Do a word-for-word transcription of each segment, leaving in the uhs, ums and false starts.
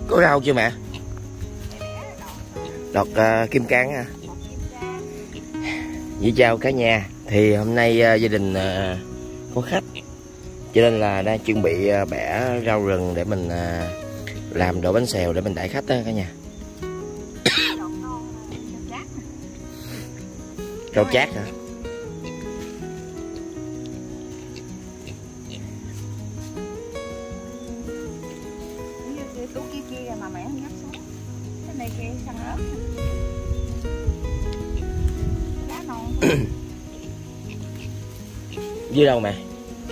Có rau chưa mẹ? Đọt uh, kim cang ha. Với chào cả nhà. Thì hôm nay uh, gia đình uh, có khách, cho nên là đang chuẩn bị uh, bẻ rau rừng để mình uh, làm đổ bánh xèo để mình đãi khách đó cả nhà. Rau chát hả? Mà mẹ không nhắc xuống. Cái này kia xăng ớt. Lá non. Dưới đâu mẹ?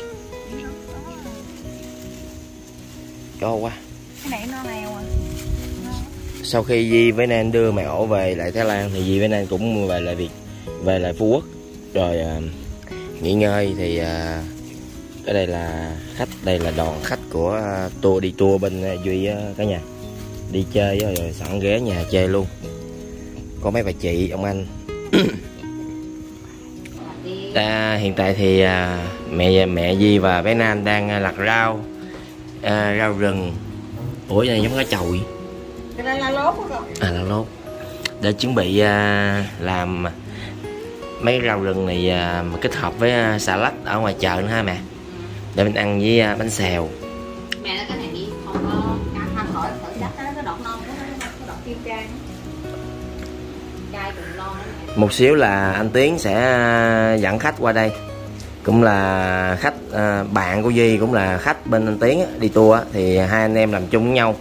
Cho quá. Cái này nó nghèo à. Sau khi Di với Nan đưa mẹ ổ về lại Thái Lan thì Di với Nan cũng về lại Việt, về lại Phú Quốc rồi uh, nghỉ ngơi. Thì uh, cái đây là khách, đây là đoàn khách của uh, tour đi tour bên uh, Duy uh, cả nhà. Đi chơi rồi, rồi sẵn ghé nhà chơi luôn. Có mấy bà chị, ông anh. À, hiện tại thì à, mẹ mẹ Di và bé Nan đang lặt rau, à, rau rừng. Ủa này giống cá chầu. Cái đây là lốt đó con. À là lốt. Để chuẩn bị à, làm mấy rau rừng này à, mà kết hợp với à, xà lách ở ngoài chợ nữa ha mẹ. Để mình ăn với à, bánh xèo. Mẹ là cái này đi không có ăn không khỏi khỏi chắc cái đọt non cái đọt kim cang. Cay cùng non. Một xíu là anh Tiến sẽ dẫn khách qua đây, cũng là khách à, bạn của Duy, cũng là khách bên anh Tiến á, đi tour á, thì hai anh em làm chung với nhau.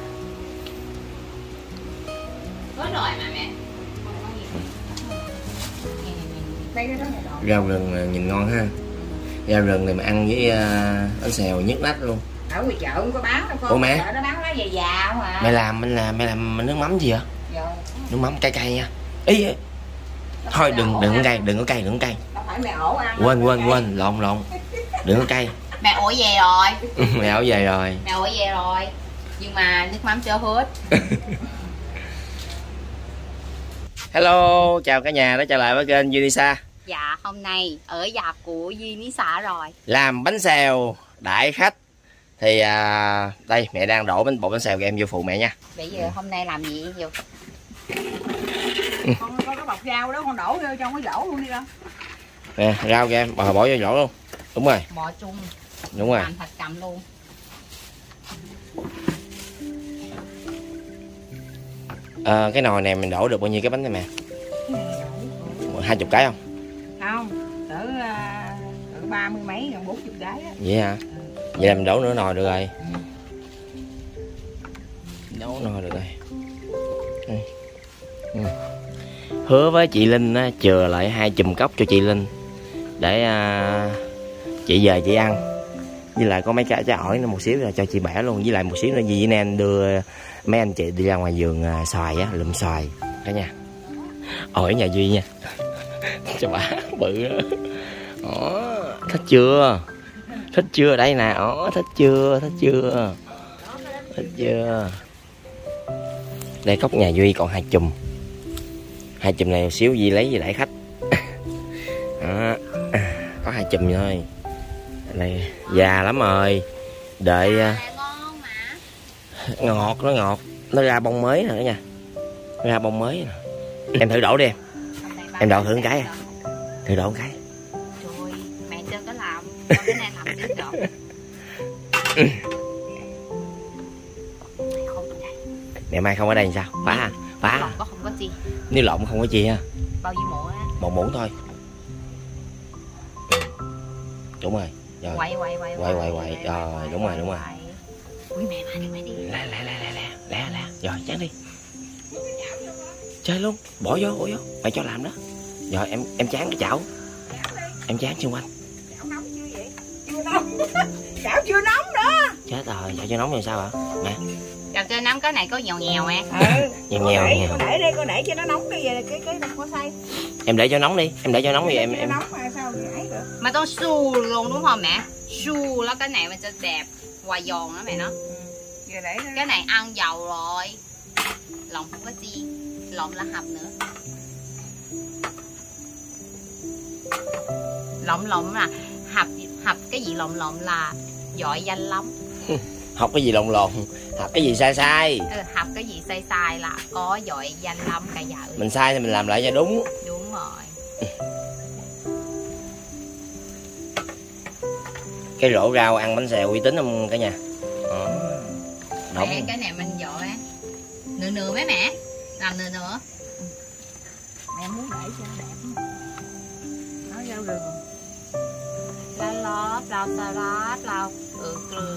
Có rồi mà mẹ. Rau rừng nhìn ngon ha. Rau rừng này mà ăn với uh, bánh xèo nhức nách luôn. Ở ngoài chợ không có bán đâu con. Ủa mẹ? Chợ nó bán lá già già mà. Mẹ làm mình làm mẹ làm nước mắm gì vậy? Dạ. Nước mắm cay cay nha. Ý thôi đừng đừng có cay, đừng có cay, đừng có cay. Đâu phải mẹ ổ ăn. Quên quên quên, lộn lộn. Đừng có cay. Mẹ ổ về rồi. Mẹ ổ về rồi. Mẹ ổ về rồi. Nhưng mà nước mắm chưa hết. Hello, chào cả nhà đã trở lại với kênh Duy Đi Xa. Dạ, hôm nay ở nhà của Duy Ní Xả rồi. Làm bánh xèo đãi khách. Thì à, đây mẹ đang đổ bánh bột bánh xèo cho em vô phụ mẹ nha. Bây giờ hôm nay làm gì vô? Ừ. Con có cái bọc rau đó con đổ vô trong cái rổ luôn đi con. Nè, rau cho em, bỏ bỏ vô rổ luôn. Đúng rồi. Bò chung. Đúng rồi. Làm thịt cầm luôn. À, cái nồi này mình đổ được bao nhiêu cái bánh này mẹ? Hai chục cái không? Không, cỡ cỡ ba mươi mấy gần bốn chục cái á. Vậy hả? Ừ. Vậy là mình đổ nửa nồi được rồi. Ừ. Đổ nồi được rồi. Ừ. Ừ. Hứa với chị Linh á, chừa lại hai chùm cốc cho chị Linh để à, chị về chị ăn. Với lại có mấy cái trái ổi nữa một xíu là cho chị bẻ luôn. Với lại một xíu nữa Di với Nan đưa mấy anh chị đi ra ngoài vườn à, xoài á, lụm xoài cả nhà. Ổi nhà Duy nha. Cho bà bự đó. Ồ, thích chưa? Thích chưa? Đây nè. Ồ, thích chưa? Thích chưa? Thích chưa? Đây cốc nhà Duy còn hai chùm. Hai chùm này một xíu Duy lấy về đãi khách. Đó. Có hai chùm thôi. Này già lắm rồi. Đợi ngọt, nó ngọt. Nó ra bông mới rồi đó nha. Nó ra bông mới nè. Em thử đổ đi em. Em đổ thử một cái. Thử đổ một cái. Trời, mẹ chưa có làm. Con cái này làm trước rồi. Ngày mai không ở đây làm sao? Phá phá. Lộn có không có chi. Nếu lộn không có chi ha. Bao nhiêu muỗng á? Một muỗng thôi. Đúng rồi. Rồi. Quay quay quay. Quay quay quay. Rồi, đúng rồi, đúng rồi. Ui mẹ mà đi mẹ đi. Lẹ lẹ lẹ lẹ lẹ lẹ lẹ. Rồi, chán đi. Chơi luôn, bỏ vô, bỏ vô. Mày cho làm đó. Rồi em em chán cái chảo. Em chán xung quanh. Chảo nóng chưa vậy? Chưa nóng. Chảo chưa nóng nữa. Chết rồi, chảo chưa nóng rồi sao hả? Mẹ. Chảo chưa nóng cái này có nhèo nhèo à. Ừ. Nhèo nhèo nhèo. Con để đi, con để cho nó nóng đi về cái cái không có xay. Em để cho nóng đi, em để cho nóng đi em em. Nóng mà sao nhảy được. Màต้องsu luôn đúng không mẹ? Su là cái này mình sẽ đẹp và giòn đó mẹ nó. Ừ. Để cái này ăn dầu rồi. Lòng không có chi. Lộn là hầm nữa. Lộn lộn là hập hập cái gì lộn lộn là giỏi danh lắm. Học cái gì lộn lộn, học cái gì sai sai. Ừ, học cái gì sai sai là có giỏi danh lắm cả vợ. Mình sai thì mình làm lại cho đúng. Đúng rồi. Cái rổ rau ăn bánh xèo uy tín không cả nhà? Đó. Mẹ, cái này mình giỏi á. Nửa nửa mấy mẹ. Làm nửa nửa. Mẹ muốn để cho đẹp. Nó rau rừng. Lá lót, rau salad, rau ừ, rừng.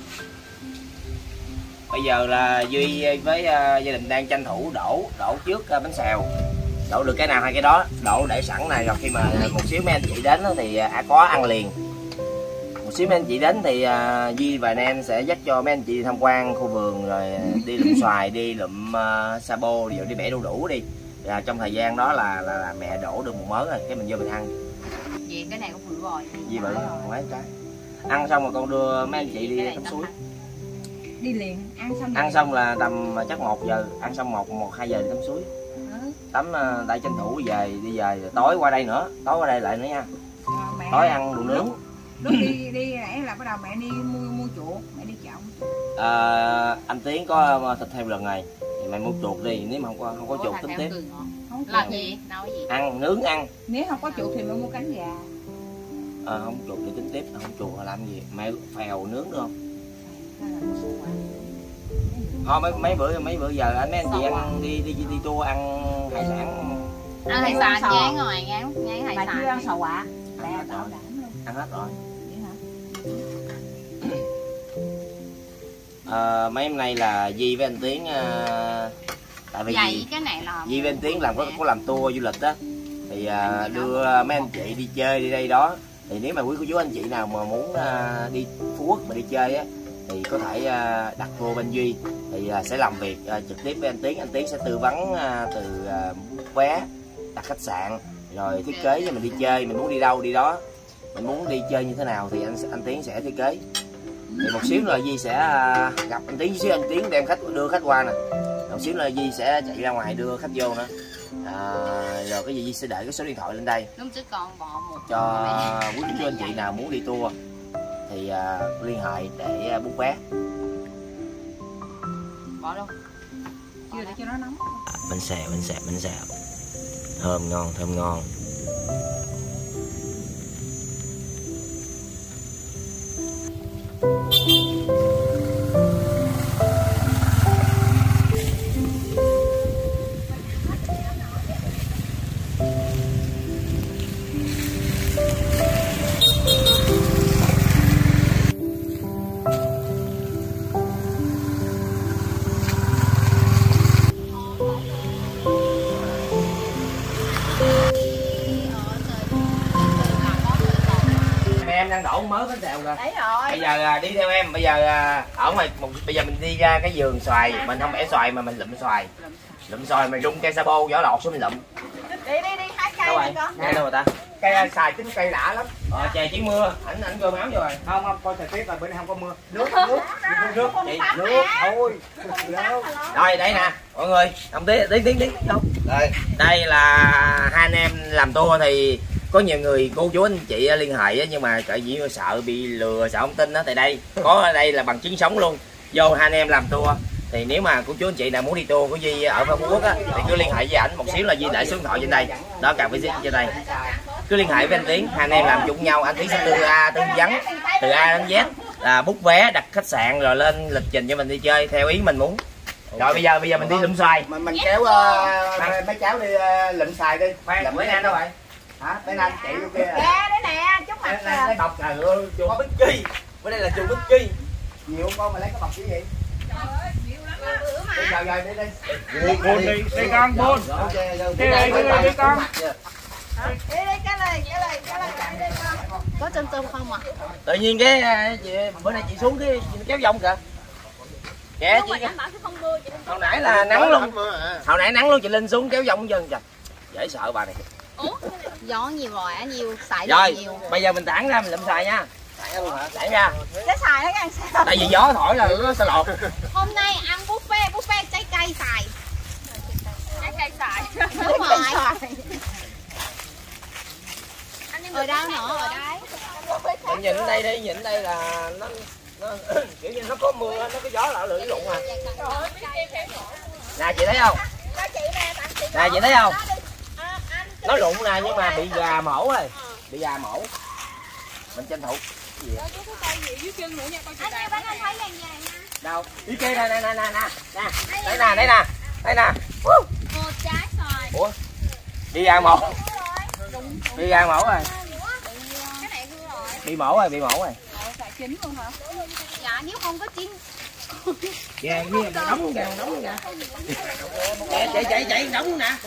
Bây giờ là Duy với uh, gia đình đang tranh thủ đổ đổ trước uh, bánh xèo. Đổ được cái nào hay cái đó, đổ để sẵn này, rồi khi mà một xíu mấy anh chị đến thì à, có ăn liền. Một xíu mấy anh chị đến thì uh, Duy và anh em sẽ dắt cho mấy anh chị tham quan khu vườn, rồi đi lụm xoài, đi lụm uh, sabo, rồi đi bẻ đu đủ đi. Và trong thời gian đó là, là, là mẹ đổ được một mớ rồi, cái mình vô mình ăn. Vì cái này cũng bự rồi. Duy bự mấy trái. Ăn xong rồi con đưa mấy anh chị đi tắm suối. Đi liền, ăn xong Ăn xong là tầm chắc một giờ, ăn xong một một hai giờ đi tắm suối. Ừ. Tắm tại tranh thủ về đi về, tối qua đây nữa, tối qua đây lại nữa nha. Mẹ, tối ăn đồ nướng. Lúc đi đi nãy là bắt đầu mẹ đi mua mua chuột, mẹ đi chợ. À, anh Tiến có thịt heo lần này, thì mày mua chuột đi, nếu mà không có không có chuột tính tiếp. Làm gì? Nấu gì? Ăn nướng ăn. Nếu không có chuột thì mẹ mua cánh gà. À, không chuột thì tính tiếp, không chuột là làm gì? Mẹ phèo nướng được không? Thôi mấy mấy bữa mấy bữa giờ anh mấy anh chị ăn đi đi đi tour ăn hải sản. Ăn hải sản ngán rồi, ngán ngán hải sản. Mà chưa ăn sầu ạ. Mẹ bảo đảm luôn. Ăn hết rồi. Vậy hả? À, mấy hôm nay là Di với anh Tiến à, tại vì vậy cái này là Di với anh Tiến làm có có làm tour du lịch đó, thì à, đưa mấy anh chị đi chơi đi đây đó. Thì nếu mà quý cô chú anh chị nào mà muốn à, đi Phú Quốc mà đi chơi á, thì có thể à, đặt vô bên Duy, thì à, sẽ làm việc à, trực tiếp với anh Tiến. Anh Tiến sẽ tư vấn à, từ à, vé, đặt khách sạn, rồi thiết kế cho mình đi chơi, mình muốn đi đâu đi đó, mình muốn đi chơi như thế nào thì anh anh Tiến sẽ thiết kế. Thì một xíu nữa Duy sẽ à, gặp anh Tiến, xíu anh Tiến đem khách đưa khách qua nè, một xíu nữa Duy sẽ chạy ra ngoài đưa khách vô nữa. À, rồi cái gì Duy sẽ để cái số điện thoại lên đây. Đúng chứ con bỏ một cho quý cô chú anh chị nào muốn đi tour thì à, liên hệ để à, book vé. Bỏ đâu? Chưa để cho nó nóng. Bánh xèo, bánh xèo, bánh xèo thơm ngon, thơm ngon. Em đang đổ mớ bánh xèo kìa. Đấy rồi. Bây giờ à, đi theo em, bây giờ à, ở ngoài một bây giờ mình đi ra cái vườn xoài, mình không bẻ xoài mà mình lụm xoài. Lụm xoài mình rung cây sabo vỏ lọt xuống mình lụm. Đi đi đi hái cây Đâu này rồi? con. Cây đâu rồi ta? Cây xài chính cây đã lắm. Ờ trời chỉ mưa, ảnh ảnh gom áo vô rồi. Không không, coi thời tiết là bữa nay không có mưa. Nước nước nước Chị nước thôi. rồi đây nè mọi người, đồng tí tí tí tí đâu đây đây là hai anh em làm tour. Thì có nhiều người cô chú anh chị liên hệ nhưng mà tại vì sợ bị lừa, sợ không tin đó, tại đây có ở đây là bằng chứng sống luôn. Vô hai anh em làm tour, thì nếu mà cô chú anh chị nào muốn đi tour của Duy ở Phú Quốc á thì cứ liên hệ với ảnh. Một xíu là Duy để số điện thoại trên đây đó, cà phê trên đây, cứ liên hệ với anh Tiến, hai anh em làm chung nhau. Anh Tiến sẽ tư A tư vấn từ A đến Z, là book vé, đặt khách sạn, rồi lên lịch trình cho mình đi chơi theo ý mình muốn. Rồi bây giờ bây giờ mình đi lụm xoài. Mình mình kéo uh, mấy cháu đi uh, lụm xoài đi. Khoan, mấy anh đâu vậy? Hả? Mấy anh chạy vô kia. Ra đấy nè, chúc mặt. Lấy bọc trời ơi, chùa Bích Chi. Bữa đây là chùa Bích Chi. Nhiều con mà lấy cái bọc cái gì? Bây giờ rồi đi đi. Buồn đi, đi con buồn. Ok, rồi. Đi đi, đi đi con. Đi đi cái này, cái này, cái này, đi đi con. Có chân tôm không ạ? Tự nhiên cái chị, bữa nay chị xuống cái chị kéo vòng kìa. Kìa chị kìa. Hồi nãy là nắng luôn. Hồi nãy nắng luôn, chị Linh xuống kéo vòng dân kìa. Dễ sợ bà này. Ủa? Gió nhiều rồi á, nhiều xài Rồi, nhiều. bây giờ mình tản ra mình lụm xoài nha. Tản ra. Cái xài nó ăn sao? Tại vì gió thổi là nó sẽ lọt. Hôm nay ăn buffet, buffet trái cây xài. Trái cây xài. Đúng rồi. Ở đâu nữa, ở đây. Mình nhìn ở đây đi, nhìn ở đây là nó nó kiểu như nó có mưa, nó có gió là lưỡi rụng à. Nè chị thấy không? Nè chị thấy không? Nó rụng nè nhưng mà bị gà mổ rồi, bị gà mổ. Mình tranh thủ. Đâu? Ý kia nè nè nè nè nè. Đây nè, đây nè. Đây nè. Một trái xoài. Ủa? Đi gà mổ. Đi gà mổ rồi. Cái này hư rồi. Bị mổ rồi, bị mổ rồi. Phải chín luôn hả? Dạ nếu không có chín. Gà như là đóng gà đóng gà. Chạy chạy chạy chạy đóng nè.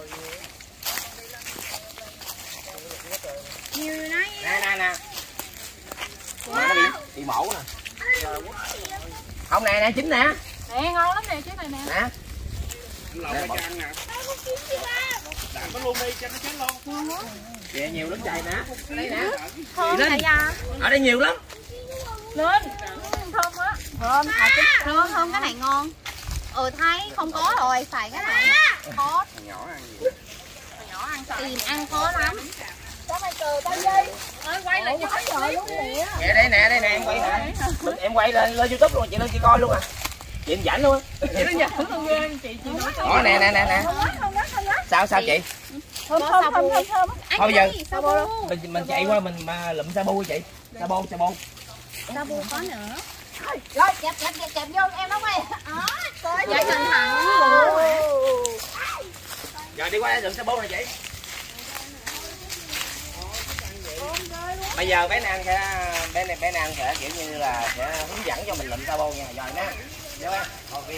Nhiều nói. Nè nè nè. Nó bị bị mổ nè. Không nè nè chín nè. Nè ngon lắm nè chứ này nè. Nè. Lẩu cái ăn nè. Đạp nó luôn đi cho nó chín luôn. Dạ nhiều lắm trời nè. Đây nè. Thơm này à. Ở đây nhiều lắm. Lên. Thơm á. Thơm thà chín. Thơm thơm cái này ngon. Ừ thấy không có rồi, xài cái này. Khó. Nhỏ ăn gì? Nhỏ ăn sợ. Tìm ăn khó lắm. Ơi quay lại cho hết rồi luôn nè. Dạ đây nè, đây nè em quay nè. Mình- Em quay lên lên YouTube luôn, chị lên chị coi luôn à. Chị em dẫn luôn á. Chị nó giỡn luôn ghê chị chị nói. Đó nè nè nè nè. Sao sao chị? Thơm thơm thơm thơm thơm. Thôi giờ Sabu. mình mình chạy qua mình mà lụm sabu chị. Sabu sabu. Sabu có nữa. Rồi kẹp kẹp kẹp kẹp vô em nó quay. Đó. Dạ cẩn thận. Rồi đi qua đây lụm sabu nè chị. Bây giờ bé Nan sẽ bé này bé Nan sẽ kiểu như là sẽ hướng dẫn cho mình lụm sabu nha. Rồi nè. Vô em. Thôi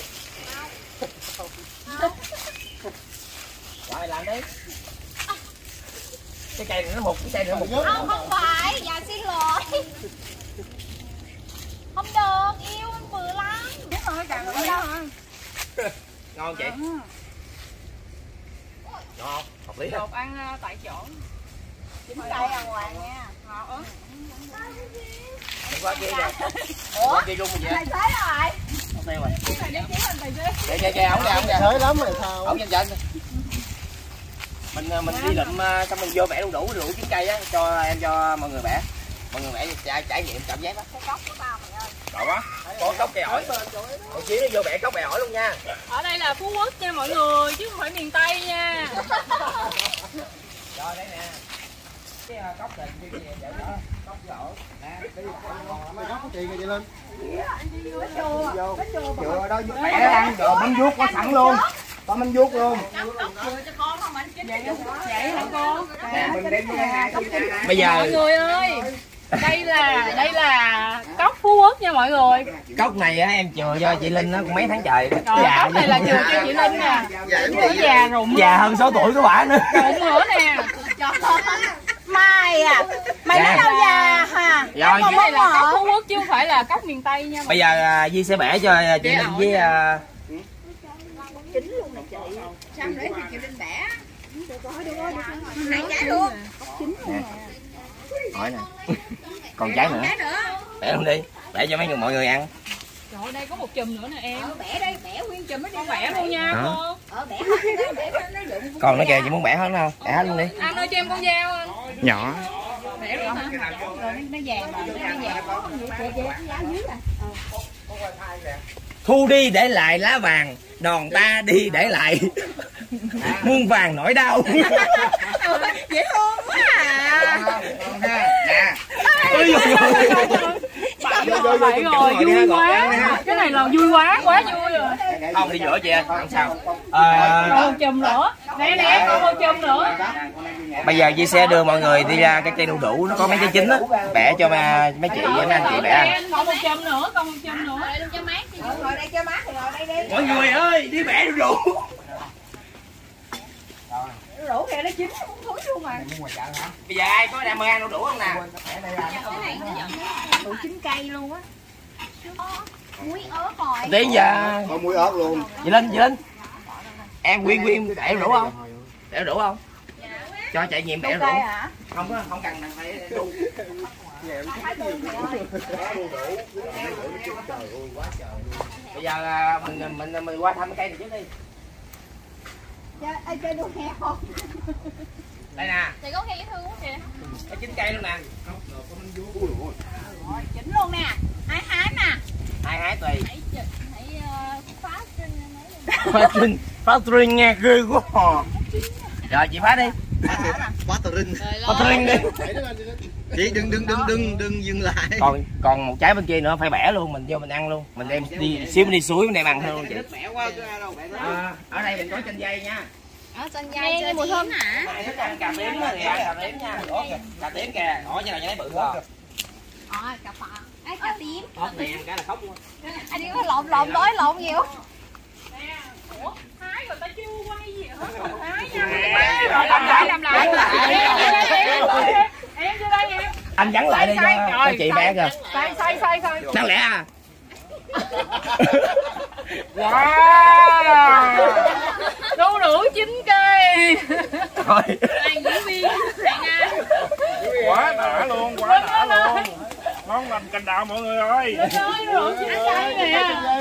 rồi làm đi. Cái cây này nó mục, cái cây này nó mục. Không không phải, dạ xin lỗi. Không được, yêu em vừa lắm. Biết rồi càng ở đâu hả? Ngon chị. Ngon, hợp lý không? Đột ăn tại chỗ. Chính tay đàng hoàng nha. Ngọt ớt. Đừng qua kia kìa. Qua kia luôn vậy. Tài xế rồi. Không tiêu rồi. Cái này nếu anh tài xế. Kìa kìa kìa, ổng kìa, ổng kìa. Thế lắm rồi sao? Ổng trên trên. Mình mình đi lụm xong mình vô bẻ đu đủ đủ trái cây á, cho em cho mọi người bẻ. Mọi người bẻ trải, trải nghiệm cảm giác đó. Cái cốc của tao mày ơi. Đậu quá. Có cốc cây ổi. Một xíu nó vô bẻ cốc cây ổi luôn nha. Ở đây là Phú Quốc nha mọi người chứ không phải miền Tây nha. Rồi đây nè. Cái cốc này cái gì vậy đó. Cốc cây ổi. Nè, cái Mày góc của chị kìa chị lên. chừa đó bẻ ăn rồi bánh vuốt có sẵn luôn. Có bánh vuốt luôn. Vậy hả cô? Nè, mình đem bây giờ Mọi người ơi, đây là đây là cốc Phú Quốc nha mọi người. cốc này á em chừa cho chị Linh nó cũng mấy tháng trời. Rồi, Già cốc này là chừa cho chị Linh nè. Nó già rụng già hơn sáu tuổi của bả nữa. rụng nữa nè. Mai à, mày Dạ. nói đâu già hả? Rồi Cái này là cốc Phú Quốc chứ không phải là cốc miền Tây nha. bây giờ à, Di sẽ bẻ cho chị Linh với à, Sao để thì chị Linh bẻ. Hai trái luôn. hỏi nè. Còn trái nữa. Trái nữa. Bẻ luôn đi. Bẻ cho mấy người mọi người ăn. Trời ơi, đây có một chùm nữa nè em. Bẻ đây, bẻ nguyên chùm nó đi. Con bẻ luôn nha Hả? cô. Ờ bẻ hết, bẻ hết nó rụng. Còn nó kìa chị muốn bẻ hết không? Bẻ hết luôn đi. Anh ơi cho em con dao anh. Nhỏ. Bẻ luôn hả? Rồi nó vàng rồi, nó vàng. Thu đi để lại lá vàng, đòn ta đi để lại muôn vàng nỗi đau. Dễ thương quá à. Nè. Bậy rồi, bậy rồi, vui quá. Cái này là vui quá, quá vui rồi. Không đi giữa chị ơi, không sao. À, Còn một chùm nữa. Nè nè, còn một chùm nữa. bây giờ Di sẽ đưa mọi người đi ra cái cây đu đủ, nó có mấy cái chín á, bẻ cho mà mấy chị với mấy anh chị bẻ ăn. Còn một chùm nữa, còn một chùm nữa. Đợi luôn cho mát đi. Ngồi đây cho mát thì ngồi đây đi. Mọi người ơi, đi bẻ đu đủ. Rủ kìa nó chín cũng thúi luôn mà. Bây giờ ai có đam mê ăn đu đủ không nè? Đủ chín cây luôn á. Muối ớt rồi. Tí giờ Có muối ớt luôn. chị Linh, chị Linh. Em Quyên Quyên bẻ đu đủ không? Bẻ đu đủ không? Cho trải nghiệm bẻ đu đủ. Không có, không cần phải đu. Bây giờ à, mình mình mình qua thăm cái cây này trước đi. Ai chơi đua heo không? Đây nè, Thì có heo dễ thương quá kìa. có chín cây luôn nè. Chỉnh luôn nè. Ai hái nè. Hai lại hái tùy. Hãy phá string Phá string, phá string nghe ghê quá. Rồi chị phá đi. Phá string. Phá string đi. Chị đừng đừng đừng đừng đừng dừng lại. Còn còn một trái bên kia nữa phải bẻ luôn, mình vô mình ăn luôn. Mình đem đi xíu đi suối mình đem ăn luôn chị. À, ở đây mình có chanh dây nha. Ở trên dây chơi mùi thơm hả? Này thích ăn cà tím thì ăn cà tím nha. Đó kìa, cà tím kìa. Đó như là như lấy bự rồi. Ờ, cà phạ. Ấy cà tím. Đó này ăn cái là khóc luôn. Anh đi có lộn lộn tối lộn nhiều. Hái rồi ta chưa quay gì hết. Hái Rồi làm lại làm lại. Em vô đây em. Anh gắn lại đi cho, cho chị bé kìa. Xoay xoay xoay xoay. Đáng lẽ à? Wow. Đu đủ chín cây. Thôi. Anh diễn viên. Quá đã luôn, quá đã luôn. Ngon lành cành đào mọi người ơi. Trời ơi, đủ chín cây nè.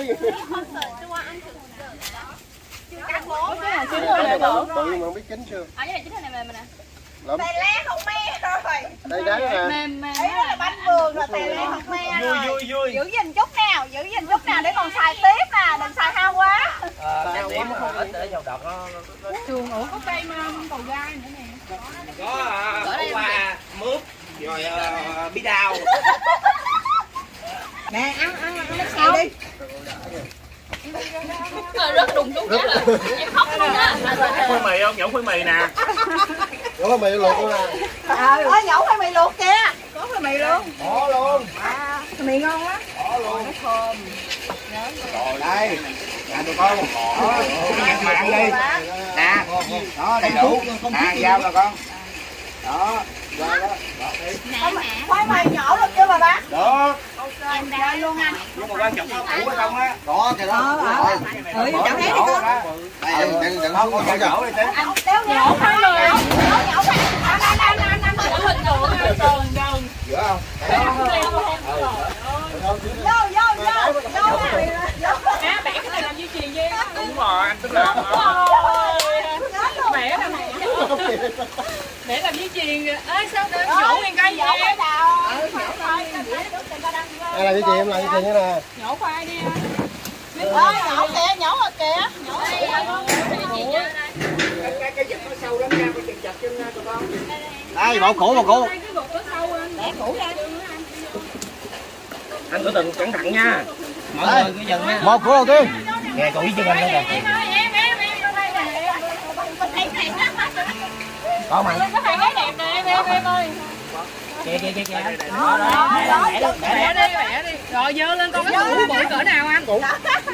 Tự nhiên mà biết kính chưa? Ở cái này chính là mềm nè. Tài lé không me rồi. Đây đấy nè. Mềm mềm. Ấy là bánh vườn rồi tài lé không me rồi. Vui vui vui. Giữ gìn chút nào, giữ gìn chút nào để còn xài tiếp nè, đừng xài hao quá. Ờ, cà tím nó không ít để dầu đọt nó. Trường ủ có cây cầu gai nữa nè. Có uh, khổ qua mướp rồi uh, bí đao. Nè ăn ăn ăn nó sao đi. Rất đùng đúng cái là em khóc luôn á. Khoai mì không? Nhổ khoai mì nè. Nhổ khoai mì luộc luôn nè. Ờ, ơi nhổ khoai mì luộc kìa. Có khoai mì luôn. Có luôn. À, khoai mì ngon lắm. Có luôn. Nó thơm. Rồi đây. Nhà tụi con. Đó. Ăn mà ăn đi. Nè. Đó đầy đủ. À dao rồi con. Đó. Rồi đó. Khoai mì nhỏ được chưa bà bác? Được. Em ra luôn anh. Nhưng mà quan trọng có củ hay không á. Có cái đó. Ờ, ừ, chẳng thấy đi con. Đây đừng đừng không có Con chỗ đi tí. Anh đéo nhổ khoai mì. Nhổ nhổ khoai mì. Anh anh anh anh anh. Nhổ hình tượng gần gần. giữa không? Vô vô vô. Vô. Á, bẻ cái này làm dây chuyền dê á. Đúng rồi, anh tính làm Bẻ là mẹ. Để làm dây chuyền. Ê sao để nhổ nguyên cây vậy em? Đây là cái gì em làm cái gì nữa nè. Nhổ khoai đi. Ơi nhổ kìa, nhổ rồi kìa. Nhổ Đây bộ cũ bộ cũ. Để củ ra. Anh cứ từng cẩn thận nha. Mọi người cứ dừng nha. Một củ đầu tiên. Kìa củ chân anh đó kìa. Em ơi, em em em vô đây nè. Có mà. Có thằng gái đẹp nè em em em ơi. Kìa kìa kìa kìa. Đó, đó, bẻ đi, bẻ đi, bẻ đi. Rồi dơ lên con cái củ bự cỡ nào anh? Củ.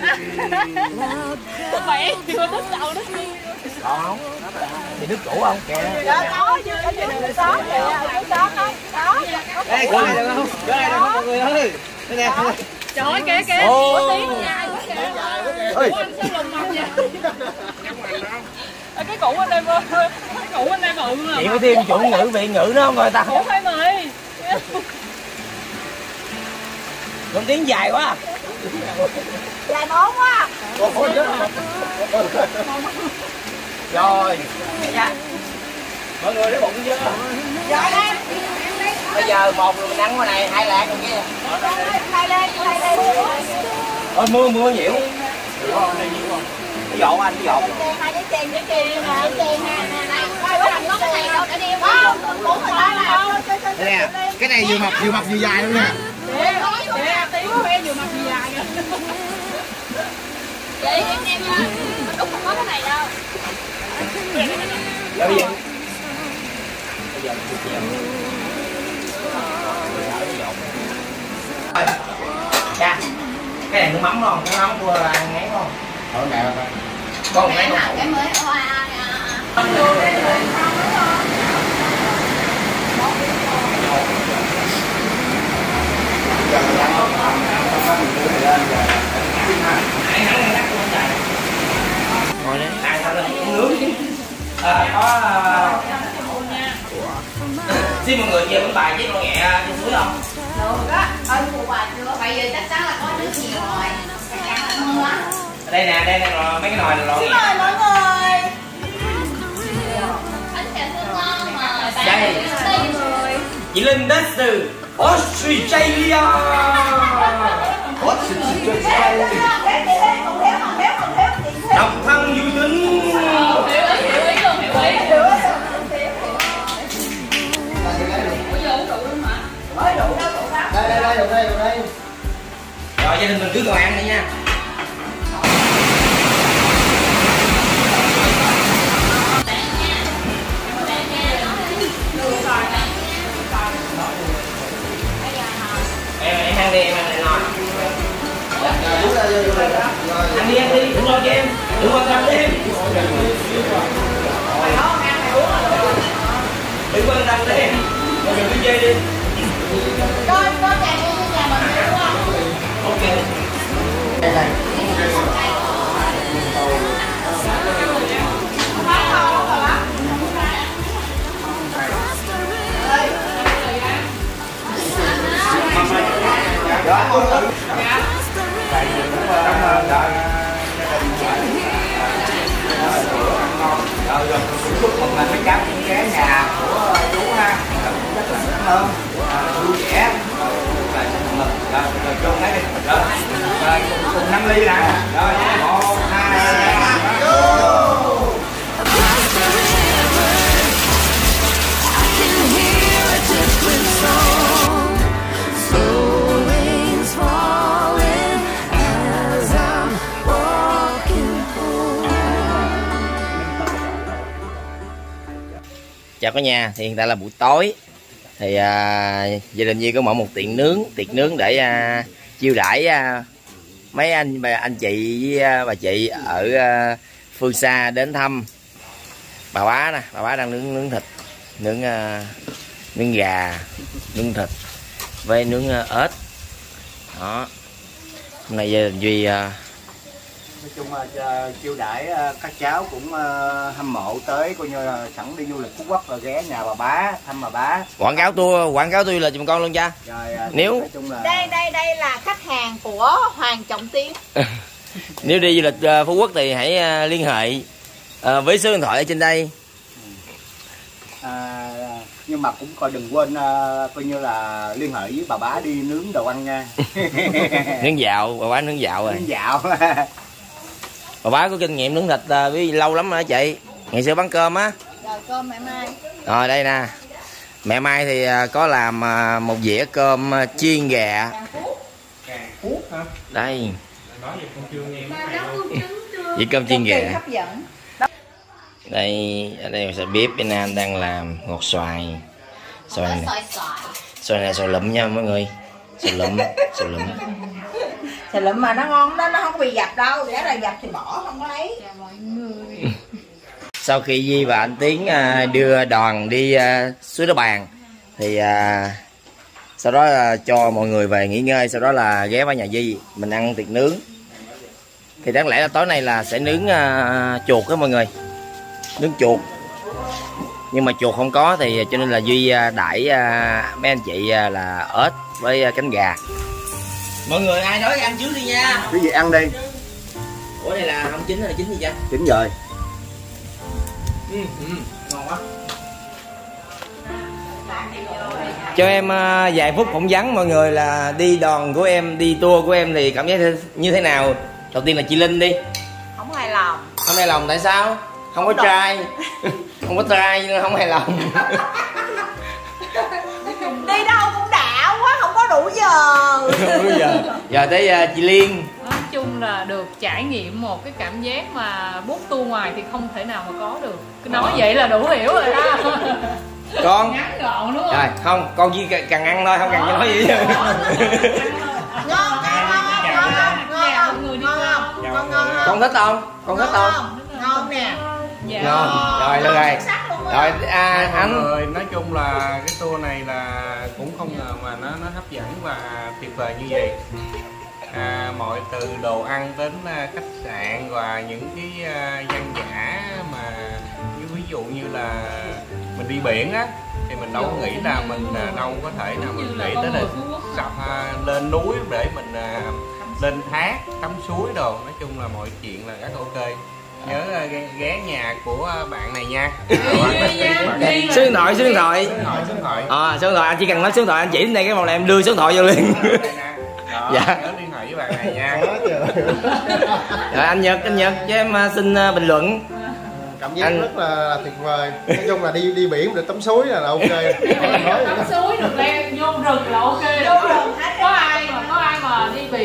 Bẻ chưa đứt đầu đứt đi. Còn không? Thì đứt củ không? Kìa. Đó có chứ, có chứ, đó kìa, đó đó. Đó. Đây củ này được không? Cái này được không mọi người ơi? Đây nè. Trời ơi kìa kìa, có tiếng nha. Ơi. Anh sao lùm mập vậy? Cái củ anh đây bơ, cái củ anh đây bự mà. Chị phải thêm chuẩn ngữ vị ngữ nó không coi ta. Củ khoai mì. Con tiếng dài quá. Dài món quá. Rồi. Mọi người để bụng chưa? Rồi em. Bây giờ một rồi mình ăn cái này, hai lạc rồi kia. Đây lên, đây lên. Ôi mưa mưa nhiều. Cái dọn anh cái dọn. Hai cái chèn cái chèn nè, cái chèn nè nè. Coi có thằng ngốc này đâu đã đeo. Không, cũng người ta là. Đây nè, cái này vừa mập vừa mập vừa dài luôn nè. Để, để tí của em vừa mặt vừa dài kìa. Chị em em đúng không có cái này đâu. Rồi bây giờ. Bây giờ mình chèo. Dạ. Cái này nước mắm không? Cái mắm cua là ngấy không? Ở nè. Con ngấy Cái không? cái mới hoa à. Ngồi đấy. À sao là nướng chứ? À, có xin mọi người về bánh bài với con nghẹ trên suối không? Được á, ơi phụ bà chưa? Bây giờ chắc chắn là có nước nhiều rồi. Chắc chắn là mưa á. Đây nè, đây nè, rồi mấy cái nồi là lò nghẹ. Rồi mọi người. Bánh kẹo thơm ngon mà. Đây. Chị Linh đến từ Australia. Ủa, xịt xịt Rồi gia đình mình cứ còn ăn đi nha. Em em ăn đi, em ăn đi ngon. Ăn đi, ăn đi, đừng lo cho em, đừng quan tâm đến em. Đừng quan tâm đến em, mọi người cứ chơi đi. Con con chạy đi nhà mình đúng không? Ok. Đây này. Rồi rồi, chúc mừng là mấy cháu những cái nhà của chú ha, rất là cảm ơn, vui vẻ, là chúc mừng, rồi rồi chung lấy đi, rồi rồi cùng năm ly nè, rồi một hai ba. Chào cả nhà, thì hiện tại là buổi tối thì à, gia đình Duy có mở một tiệm nướng tiệc nướng để à, chiêu đãi à, mấy anh bà anh chị với à, bà chị ở à, phương xa đến thăm. Bà bá nè, bà bá đang nướng nướng thịt, nướng à, nướng gà, nướng thịt với nướng à, ếch. Đó. Hôm nay gia đình Duy à, Nói chung là chiêu đãi các cháu cũng hâm mộ tới, coi như là sẵn đi du lịch Phú Quốc rồi ghé nhà bà bá thăm bà bá. quảng cáo tour quảng cáo tôi là giùm con luôn cha. Rồi, nếu nói chung là... Đây đây đây là khách hàng của Hoàng Trọng Tiến. Nếu đi du lịch Phú Quốc thì hãy liên hệ với số điện thoại ở trên đây. À, nhưng mà cũng coi đừng quên uh, coi như là liên hệ với bà bá đi nướng đồ ăn nha. Nướng dạo, bà bá nướng dạo rồi. Nướng dạo. Bà bá có kinh nghiệm nướng thịt uh, với lâu lắm rồi chị. Ngày xưa bán cơm á. Rồi cơm mẹ Mai. Rồi đây nè. Mẹ Mai thì uh, có làm uh, một dĩa cơm uh, chiên gà. Đây. Dĩa cơm chiên gà. Hấp dẫn. Đây, ở đây sẽ bếp bên Nam đang làm ngọt xoài. Xoài này. Xoài xoài. Xoài này xoài lụm nha mọi người. Xoài lụm, xoài lụm. Xoài lụm mà nó ngon đó, nó không có bị dập đâu, để là dập thì bỏ không có lấy. Sau khi Di và anh Tiến đưa đoàn đi suối Đá Bàn thì sau đó cho mọi người về nghỉ ngơi, sau đó là ghé vào nhà Di mình ăn tiệc nướng. Thì đáng lẽ là tối nay là sẽ nướng chuột đó mọi người, nướng chuột, nhưng mà chuột không có thì cho nên là Duy đãi mấy anh chị là ếch với cánh gà. Mọi người ai đói ăn trước đi nha. Cái gì ăn đi. Ủa này là không chín hay là chín gì vậy? Chín rồi. Ừ, ừ, ngon quá. Cho em uh, vài phút phỏng vấn mọi người là đi đoàn của em, đi tour của em thì cảm giác như thế nào? Đầu tiên là chị Linh đi. Không hài lòng. Không hài lòng tại sao? Không có trai. Không có trai nhưng không hài lòng. Đi đâu cũng đã quá, không có đủ giờ. Bây giờ giờ tới uh, chị Liên. Nói chung là được trải nghiệm một cái cảm giác mà book tour ngoài thì không thể nào mà có được. Cứ nói à. Vậy là đủ hiểu rồi đó. Con ngắn gọn đúng không? Rồi không, con chỉ cần ăn thôi, không cần cho nói gì. Ngon, ngon, ngon, ngon, người đi ngon, ngon, ngon. Con thích không? Con thích không? Ngon nè. Dạ. Ngon. Rồi được rồi. Rồi à, anh Rồi, nói chung là cái tour này là cũng không ngờ mà nó nó hấp dẫn và tuyệt vời như vậy. À, mọi từ đồ ăn đến uh, khách sạn và những cái uh, dân dã mà như ví dụ như là mình đi biển á thì mình đâu có nghĩ là mình uh, đâu có thể nào mình nghĩ tới là sập uh, lên núi để mình uh, lên thác tắm suối đồ. Nói chung là mọi chuyện là rất ok. Nhớ uh, ghé, ghé nhà của bạn này nha. số điện thoại số điện thoại Số điện thoại, số điện thoại. À, số điện thoại anh chỉ cần nói số điện thoại, anh chỉ đến đây cái vòng này em đưa số điện thoại vô liền. Đó, dạ. Nhớ liên hệ với bạn này nha. Rồi anh Nhật, anh Nhật cho em xin bình luận. Cảm giác Anh... rất là tuyệt vời. Nói chung là đi đi biển được tắm suối là, là ok. Tắm suối được leo vô rừng là ok. Vô rừng có ai mà có ai mà đi biển mà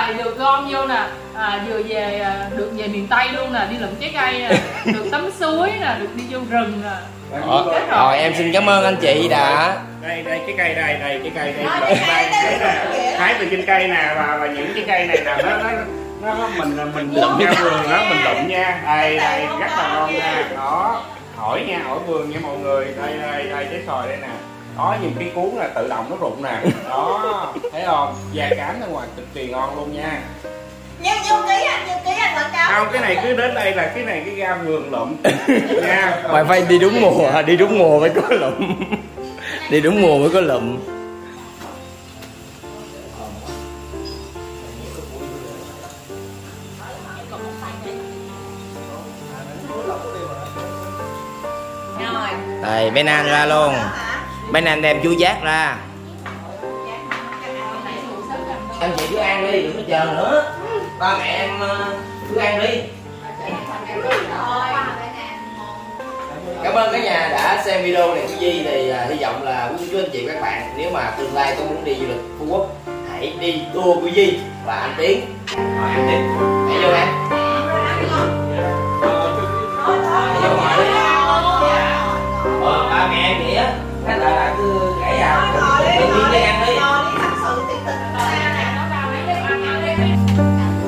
là được gom vô nè, à, vừa về à, được về miền Tây luôn nè, đi lượm trái cây nè, được tắm suối nè, được đi vô rừng nè. Rồi, rồi em xin cảm ơn anh chị đã. Đây đây cái cây đây, đây cái cây đây, đây, đây, đây nè, hái từ trên cây nè, và, và những cái cây này nè nó nó nó mình mình lụm ra vườn đó, mình lụm nha. Đây đây rất là ngon nha. Đó, hỏi nha, hỏi vườn nha mọi người. Đây đây đây trái xoài đây nè. Đó, những cái cuốn là tự động nó rụng nè. Đó, thấy không? Da cám ra ngoài cực kỳ ngon luôn nha. Nhiêu nhiêu ký anh, nhiêu ký anh quảng cáo. Không, cái này cứ đến đây là cái này cái ra vườn lụm nha. Mày phải đi đúng mùa, đi đúng mùa mới có lụm. Đi đúng mùa mới có lụm. Đây, bé Nan ra luôn. Bé Nan đem chú giác ra. Anh chị cứ ăn đi, đừng có chờ nữa. Ba mẹ em cứ ăn đi. Cảm ơn cả nhà đã xem video này của Di. Thì uh, hy vọng là quý chú anh chị các bạn, nếu mà tương lai có muốn đi du lịch Phú Quốc, hãy đi tour của Di và anh Tiến. Rồi ăn đi, hãy vô em. Hãy vô ngồi đi. Ờ, ba mẹ em vậy á, cái lại là cứ gãy à, tự nhiên đi ăn đi.